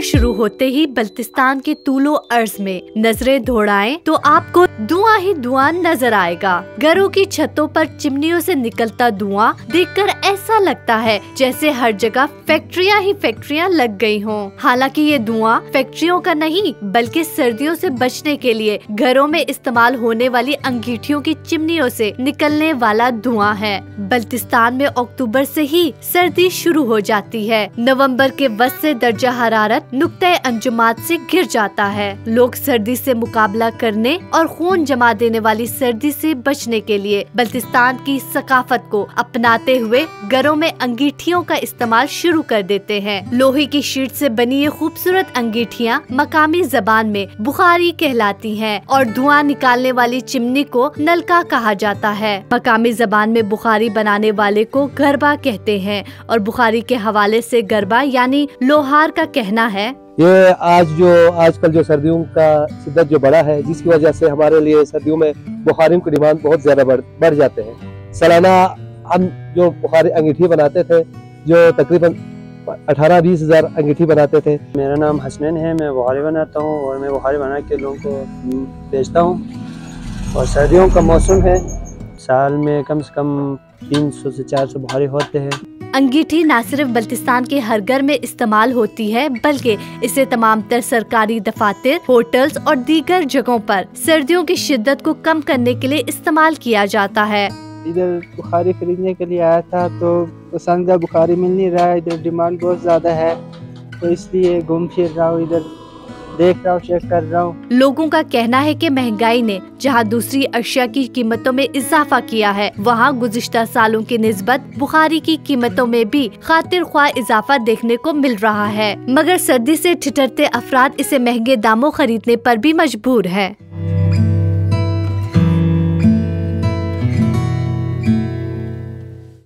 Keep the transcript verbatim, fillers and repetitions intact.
शुरू होते ही बल्तिस्तान के तूलो अर्ज में नजरें दौड़ाएं तो आपको धुआं ही धुआं नजर आएगा। घरों की छतों पर चिमनियों से निकलता धुआं देखकर ऐसा लगता है जैसे हर जगह फैक्ट्रियां ही फैक्ट्रियां लग गई हों। हालांकि ये धुआं फैक्ट्रियों का नहीं बल्कि सर्दियों से बचने के लिए घरों में इस्तेमाल होने वाली अंगीठियों की चिमनियों से निकलने वाला धुआं है। बल्तिस्तान में अक्टूबर से ही सर्दी शुरू हो जाती है। नवंबर के वस्त से दर्जा हरारत नुक्ते अंजुमात से गिर जाता है। लोग सर्दी से मुकाबला करने और खून जमा देने वाली सर्दी से बचने के लिए बल्तिस्तान की सकाफत को अपनाते हुए घरों में अंगीठियों का इस्तेमाल शुरू कर देते हैं। लोहे की शीट से बनी ये खूबसूरत अंगीठियां मकामी जबान में बुखारी कहलाती हैं और धुआं निकालने वाली चिमनी को नलका कहा जाता है। मकामी जबान में बुखारी बनाने वाले को गरबा कहते हैं और बुखारी के हवाले से गरबा यानी लोहार का कहना है ये आज जो आजकल जो सर्दियों का शिद्दत जो बढ़ा है जिसकी वजह से हमारे लिए सर्दियों में बुखारियों की डिमांड बहुत ज्यादा बढ़ बढ़ जाते हैं। सालाना हम जो बुखारी अंगीठी बनाते थे जो तकरीबन अठारह बीस हजार अंगीठी बनाते थे। मेरा नाम हसनैन है, मैं बुखारी बनाता हूँ और मैं बुखारी बना के लोगों को बेचता हूँ। और सर्दियों का मौसम है, साल में कम से कम तीन सौ से चार सौ बुखारी होते हैं। अंगीठी न सिर्फ बल्तिस्तान के हर घर में इस्तेमाल होती है बल्कि इसे तमाम तर सरकारी दफातर, होटल्स और दीगर जगहों पर सर्दियों की शिद्दत को कम करने के लिए इस्तेमाल किया जाता है। इधर बुखारी खरीदने के लिए आया था तो पसंदीदा बुखारी मिल नहीं रहा है, इधर डिमांड बहुत ज्यादा है तो इसलिए घूम फिर रहा हूँ, इधर देख रहा हूँ, चेक कर रहा हूँ। लोगों का कहना है कि महंगाई ने जहां दूसरी अशिया की कीमतों में इजाफा किया है वहां गुज़िश्ता सालों की निस्बत बुखारी की कीमतों में भी खातिर ख्वाह इजाफा देखने को मिल रहा है। मगर सर्दी से ठिठुरते अफराद इसे महंगे दामों खरीदने पर भी मजबूर है।